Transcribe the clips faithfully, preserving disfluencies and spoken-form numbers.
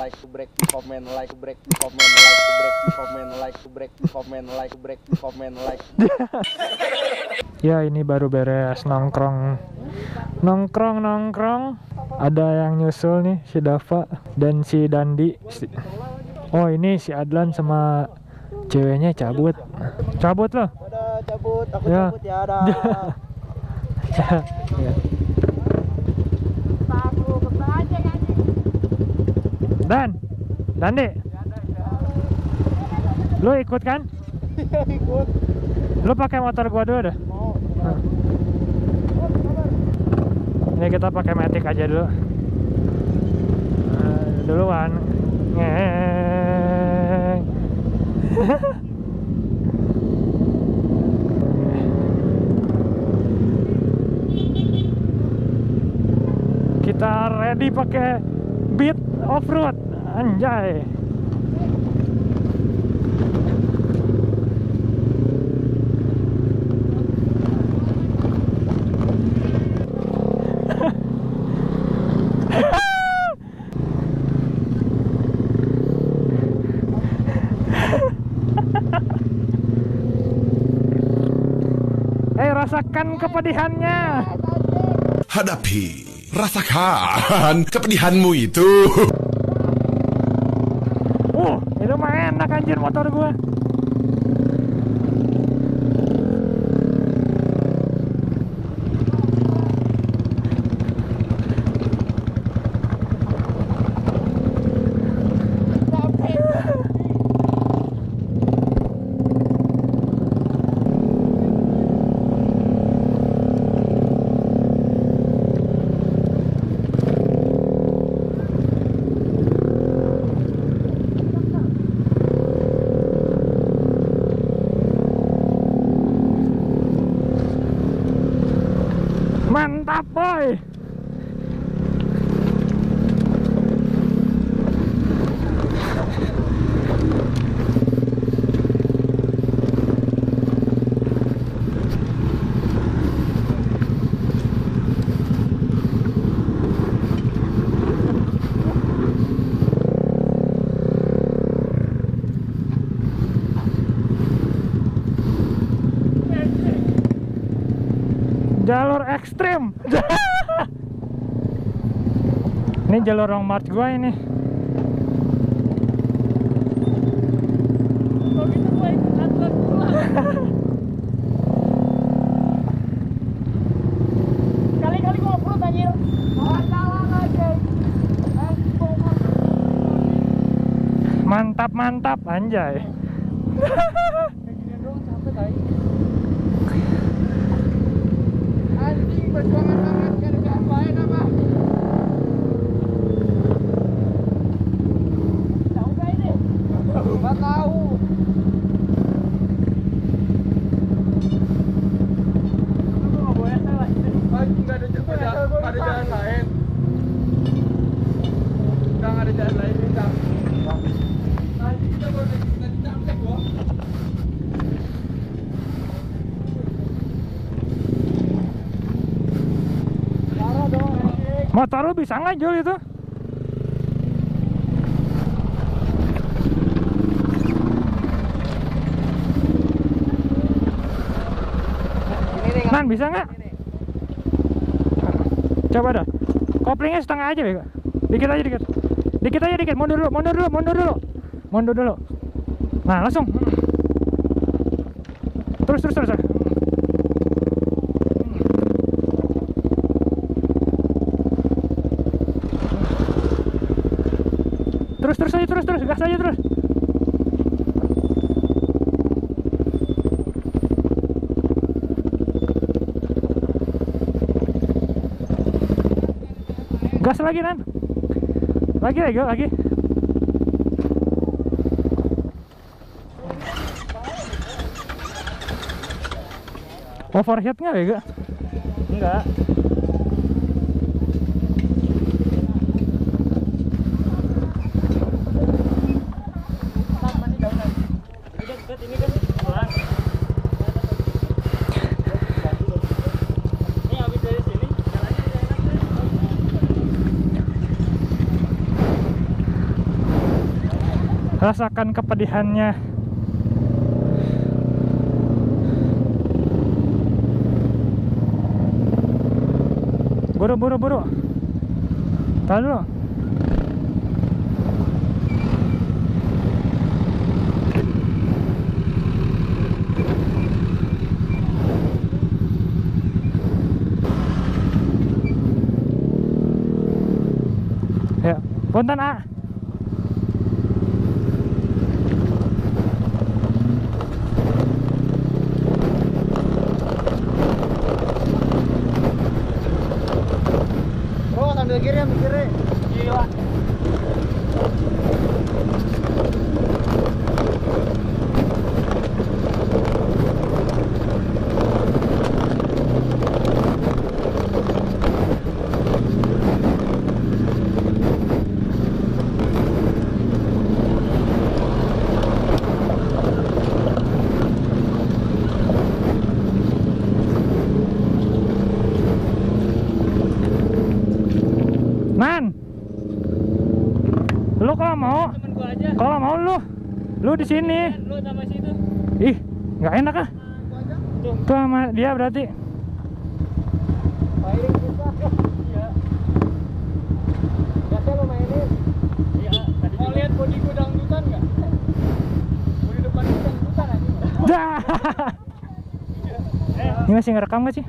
like, break, comment, like, break, comment, like, break, comment, like, break, comment, like, break, comment, like. Ya ini baru beres nongkrong, nongkrong nongkrong. Ada yang nyusul nih si Dava dan si Dandi. Si... Oh ini si Adlan sama ceweknya cabut, cabut loh. Ada cabut, aku Ya. cabut ya ada. Ya. Dan, Dandi, lu ikut kan? Iya ikut. Lu pakai motor gua dulu dah. Mau. Nah. Ini kita pakai matic aja dulu. Uh, duluan. Ngeng. Kita ready pakai Beat off-road, anjay. Eh, rasakan kepedihannya. Hadapi, rasakan kepedihanmu itu. Uh, itu mah enak anjir motor gua. Mantap boy. Jalur ekstrim. Ini jalur long march gua ini. Kali-kali gua off-road anjir. Mantap mantap anjay. Anjing perjuangan banget kan udah apain apa? Tahu gak ini? Gak tahu. Lu nggak boleh salah. Anjing nggak ada jalan, nggak ada jalan lain. Nggak ada jalan lain kita. Anjing kita boleh kita dicapek gua. Motor lu bisa nggak Jul itu? Nan bisa nggak? Coba dah. Koplingnya setengah aja bego. Dikit aja dikit. Dikit aja dikit. Mundur dulu, mundur dulu, mundur dulu. Mundur dulu. Nah langsung. Terus terus terus. Terus terus aja terus terus gas aja terus. Gas lagi Nan. Lagi lagi lagi. Overheat nggak ya? Enggak. Rasakan kepedihannya. Buru buru buru. Tahan dulu. Ya, punten A. Bro, sambil kiri ambil kiri. Gila. Man, lu kalau mau, Temen gua aja. kalau mau lu, lu di sini. Lu sama situ. Ih, nggak enak ah. Tuh. Tuh sama dia berarti. Mainin kita. Iya. Biasa lo mainin. Iya. Tadi mau lihat body gua dangdutan nggak? Body depan gua dangdutan aja. Dah. Ini masih ngerekam gak sih?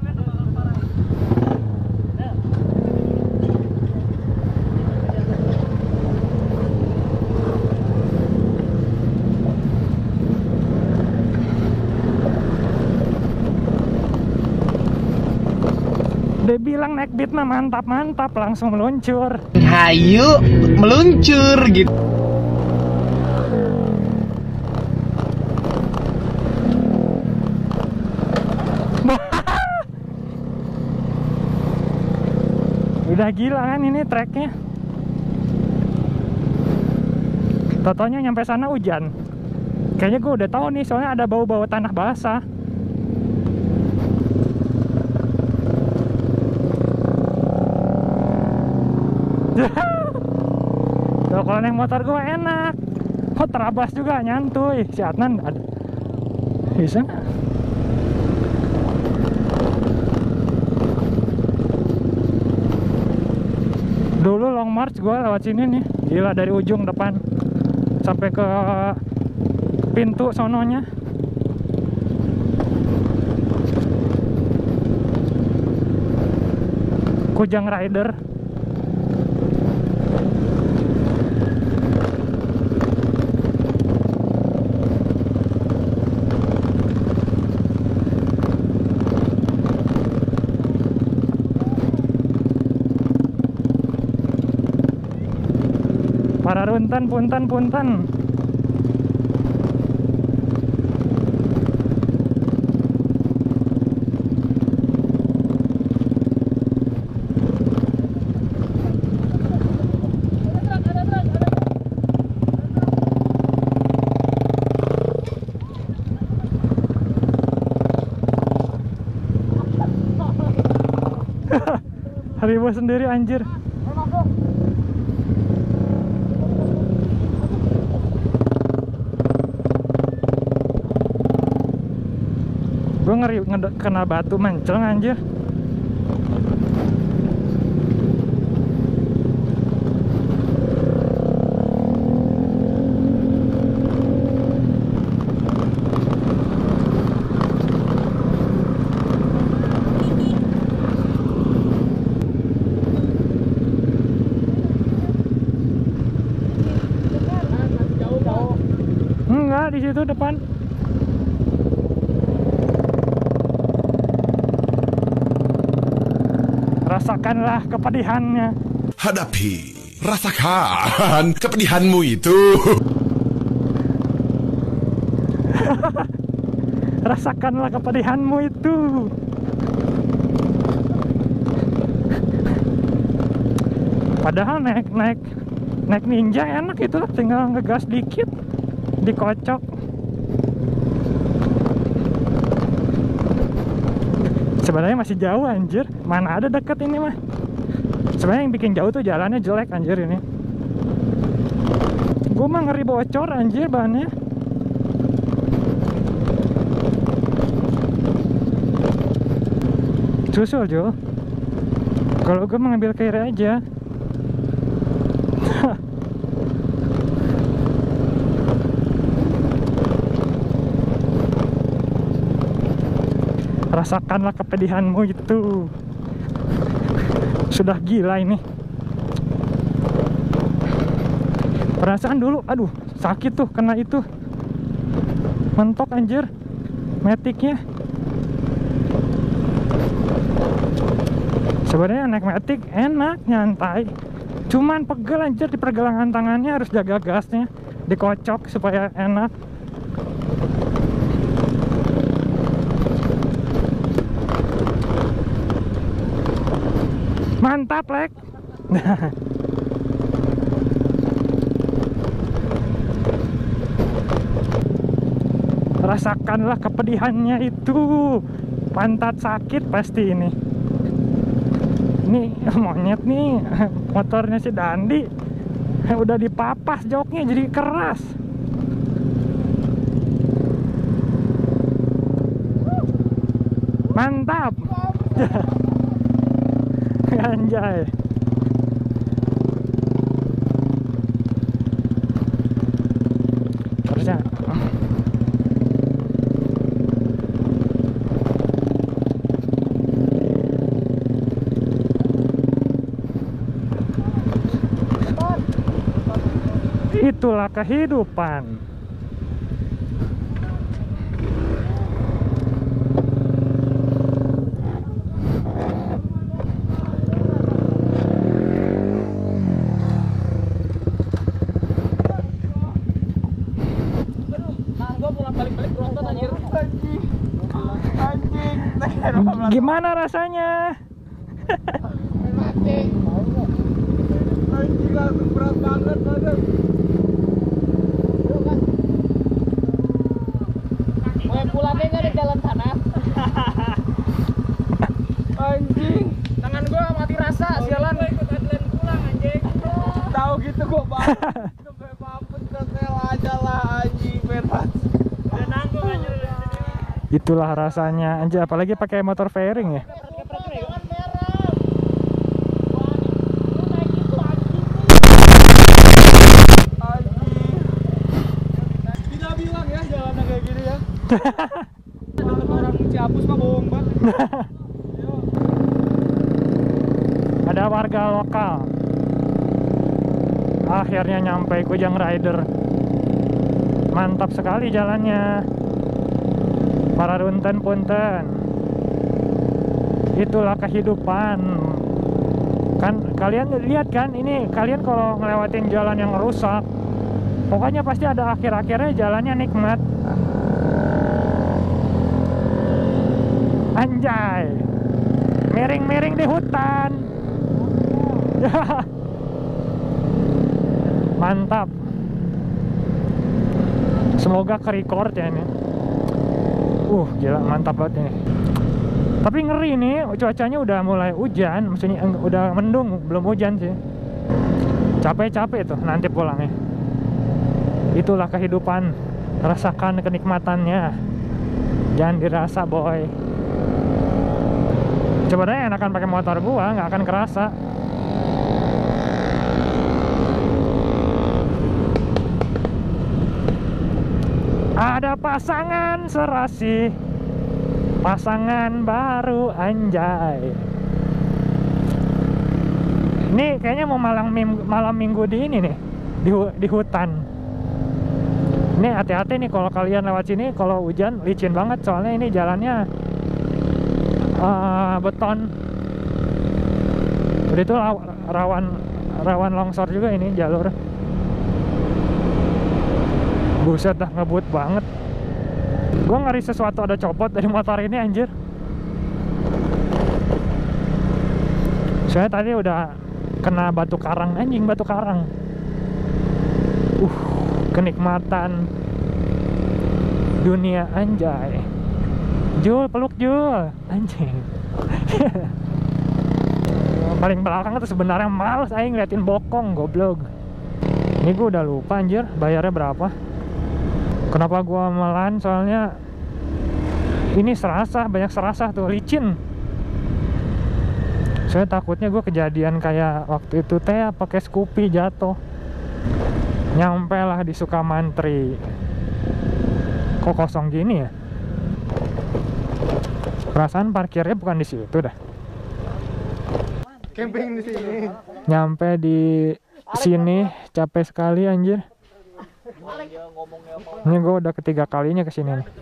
Dia bilang naik beat mah mantap-mantap, langsung meluncur. Hayu meluncur gitu. Udah gila kan ini treknya. Totonya nyampe sana hujan. Kayaknya gue udah tahu nih, soalnya ada bau-bau tanah basah. Tuh, kalau naik motor gue enak. Oh, terabas juga nyantuy. Si Adnan ada. Bisa nggak? Dulu long march gue lewat sini nih. Gila, dari ujung depan sampai ke pintu sononya. Kujang Rider. Para runtan, punten, punten. Haribo sendiri anjir. Gue ngeri kena batu menceng anjir. Enggak, di situ depan. Rasakanlah kepedihannya. Hadapi, rasakan kepedihanmu itu. Rasakanlah kepedihanmu itu. Padahal naik naik naik Ninja enak itu, tinggal ngegas dikit, dikocok. Sebenarnya masih jauh anjir, mana ada deket ini mah. Sebenarnya yang bikin jauh tuh jalannya jelek anjir ini. Gue mah ngeri bocor anjir bannya. Susul Jo. Kalau gue mengambil kiri aja. Rasakanlah kepedihanmu itu. Sudah gila ini. Perasaan dulu, aduh sakit tuh kena itu. Mentok anjir Matic-nya. Sebenarnya naik Matic enak, nyantai. Cuman pegel anjir di pergelangan tangannya, harus jaga gasnya. Dikocok supaya enak. Mantap, Lek. Rasakanlah kepedihannya itu. Pantat sakit pasti ini. Ini monyet nih, motornya si Dandi udah dipapas joknya jadi keras. Mantap. Anjay. Terusnya itulah kehidupan. Gimana rasanya? Mati. Anjing langsung berat banget badan. Mau pulangnya nggak di jalan sana? Anjing, tangan gua mati rasa sialan. Ikut Adlen pulang anjing. Tahu gitu gua banget. Sampai mampus hotel aja lah anjing berat. Udah nanggung anjir. Itulah rasanya anjir, apalagi pakai motor fairing ya. Tidak bilang ya jalannya kayak gini ya. Orang Ciapus mah bohong banget. Ada warga lokal. Akhirnya nyampe Kujang Rider. Mantap sekali jalannya. Para runten punten. Itulah kehidupan. Kan kalian lihat kan ini, kalian kalau ngelewatin jalan yang rusak, pokoknya pasti ada akhir-akhirnya jalannya nikmat. Anjay. Miring-miring di hutan. Mantap. Semoga ke-record ya ini. Uh, gila mantap banget ini. Tapi ngeri nih, cuacanya udah mulai hujan, maksudnya udah mendung, belum hujan sih. Capek-capek tuh nanti pulangnya. Itulah kehidupan. Rasakan kenikmatannya. Jangan dirasa, boy. Sebenarnya enakan pakai motor gua, nggak akan kerasa. Ada pasangan serasi, pasangan baru anjay. Ini kayaknya mau malam minggu, malam minggu di ini nih, di, di hutan. Ini hati-hati nih kalau kalian lewat sini, kalau hujan licin banget soalnya ini jalannya uh, beton. Jadi itu rawan rawan longsor juga ini jalur. Buset dah, ngebut banget. Gue ngeri sesuatu ada copot dari motor ini anjir. Saya tadi udah kena batu karang, anjing batu karang. Uh, kenikmatan dunia anjay. Jul, peluk Jul, anjing. Paling belakang itu sebenarnya males aing ngeliatin bokong, goblok. Ini gue udah lupa anjir bayarnya berapa. Kenapa gue melan? Soalnya ini serasah, banyak serasah tuh, licin. Saya takutnya gue kejadian kayak waktu itu teh pakai Scoopy jatuh. Nyampe lah di Sukamantri. Kok kosong gini ya? Perasaan parkirnya bukan di situ dah. Camping di sini. Nyampe di sini capek sekali anjir. Ini gue udah ketiga kalinya kesini nih.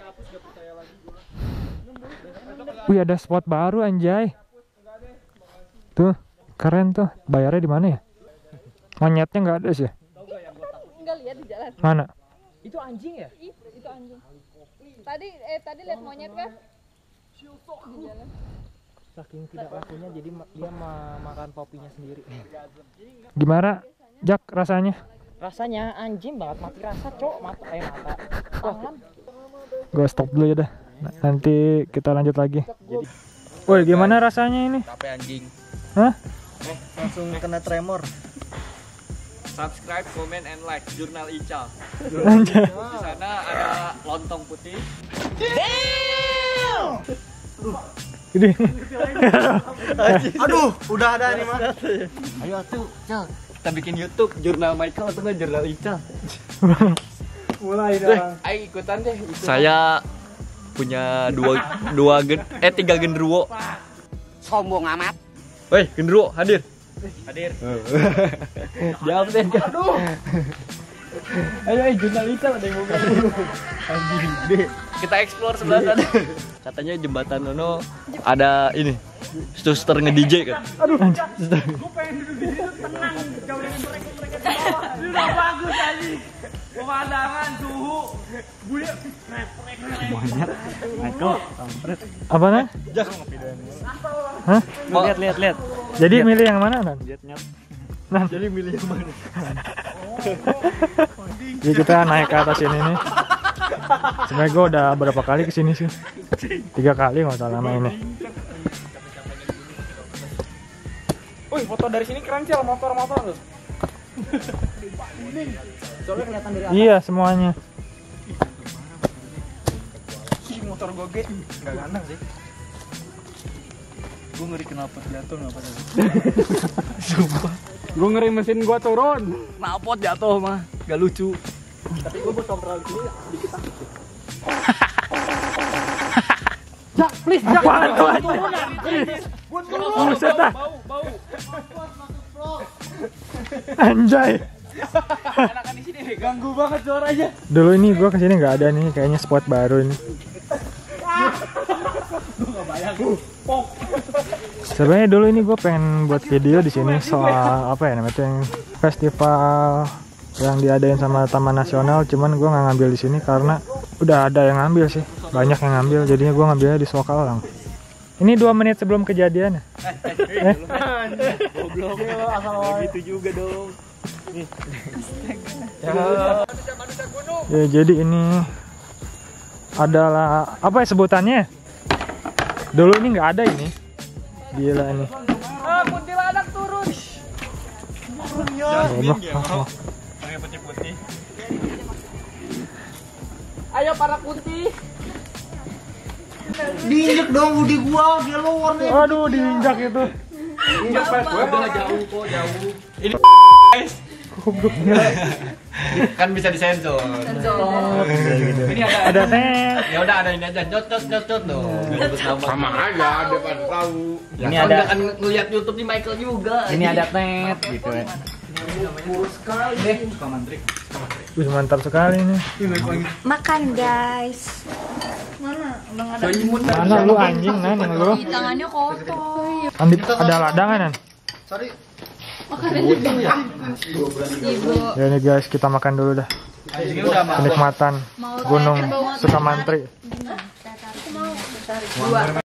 Wih, ada spot baru anjay. Tuh, keren tuh. Bayarnya di mana ya? Monyetnya nggak ada sih. Enggak lihat di jalan. Mana? Itu anjing ya? Ih, itu anjing. Tadi eh tadi lihat monyet kah? Di jalan. Saking tidak lakunya jadi ma- dia ma- makan popinya sendiri. Gimana, Jak, rasanya? Rasanya anjing banget, mati rasa, Cok. Mata eh mata. Tangan. Gue stop dulu ya dah. Nah, nanti kita lanjut lagi. Woi, gimana rasanya ini? Capek anjing. Hah? Langsung kena tremor. Subscribe, comment, and like Jurnal Ical. Anjay. Di sana ada lontong putih. Ini. Aduh, udah ada nih, Mas. Ayo tuh, Cal. Kita bikin YouTube Jurnal Michael atau enggak Jurnal Ical. Mulai Deh, ayo ikutan deh. Saya punya dua dua gen eh tiga genderuwo. Sombong amat. Woi, genderuwo hadir. Hadir. Jawab deh. Aduh. Ayo, ayo Jurnal Ical ada yang mau dulu. Anjing deh. Kita explore sebelah sana. Katanya jembatan Nono ada ini. Suster nge-D J kan. Aduh, gue pengen duduk di situ tenang, jauh dari mereka-mereka di bawah. Ini udah bagus anjing. Pemandangan, suhu, bunyi Apa nah? Hah? Lihat lihat lihat. Jadi milih yang mana, Nan? Nah, Jadi milih yang mana? jadi kita naik ke atas ini nih. Sebenarnya gue udah berapa kali kesini sih? Tiga kali nggak salah lama ini. Wih, foto dari sini keren sih, motor-motor tuh. Soalnya kelihatan dari atas. Iya semuanya. Ih, motor goge nggak ganteng sih. Gue ngeri kenapa jatuh nggak pada. Sumpah. Gue ngeri mesin gue turun. Knalpot jatuh mah, gak lucu. Tapi gue buat kontrol sini dikit takut. Jak, please, Jak. Apaan tuh anjing? Buat turun. Buset dah. Bau, bau. Anjay. Enakan di sini ganggu banget suaranya. Dulu ini gue kesini nggak ada nih, kayaknya spot baru ini. Sebenarnya dulu ini gue pengen buat video di sini soal apa ya namanya, yang festival yang diadain sama Taman Nasional, cuman gue nggak ngambil di sini karena udah ada yang ngambil sih, banyak yang ngambil, jadinya gue ngambilnya di Sokalang. Ini dua menit sebelum kejadian. Eh? Goblok. Gitu juga dong. Ya jadi ini adalah apa ya sebutannya? Dulu ini nggak ada ini. Gila ini. Ah, kuntilanak turun. Goblok. Oh, oh. Ayo para kunti. Diinjek dong budi gua, dia luar nih. Aduh, diinjak itu. Injak pas gue udah jauh kok, jauh. Ini guys. Kan bisa disensor. Ini ada Ada teh. Ya udah ada ini aja. Nyot nyot nyot nyot dong. Sama aja, ada pada tahu. Ini ada kan ngeliat YouTube di Michael juga. Ini ada net gitu ya. Wih, mantap sekali nih. Makan guys. Mana lu anjing, Nan, yang lu? Tangannya kotor. Andi, ada ladangan, Nan. Ibu. Ya nih guys, kita makan dulu dah. Kenikmatan Gunung Sukamantri.